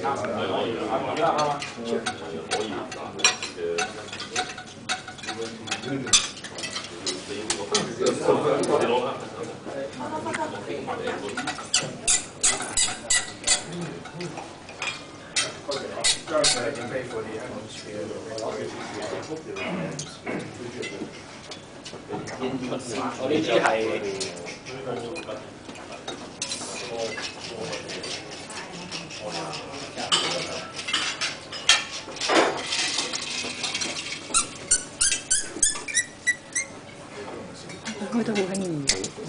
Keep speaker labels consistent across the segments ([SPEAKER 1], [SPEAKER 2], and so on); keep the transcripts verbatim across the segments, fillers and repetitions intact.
[SPEAKER 1] 我呢支係。
[SPEAKER 2] 開得好輕易。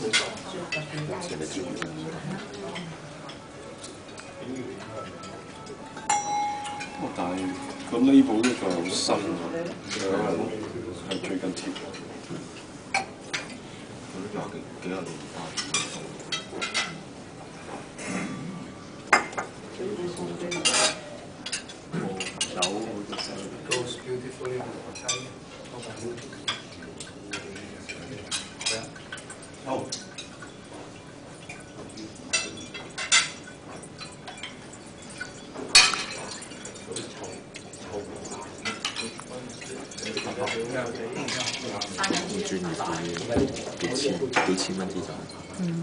[SPEAKER 3] 但係個 label 都仲係好新喎，係最近貼。廿幾幾廿年好。
[SPEAKER 4] 好專業嘅，幾千幾千蚊支酒。嗯。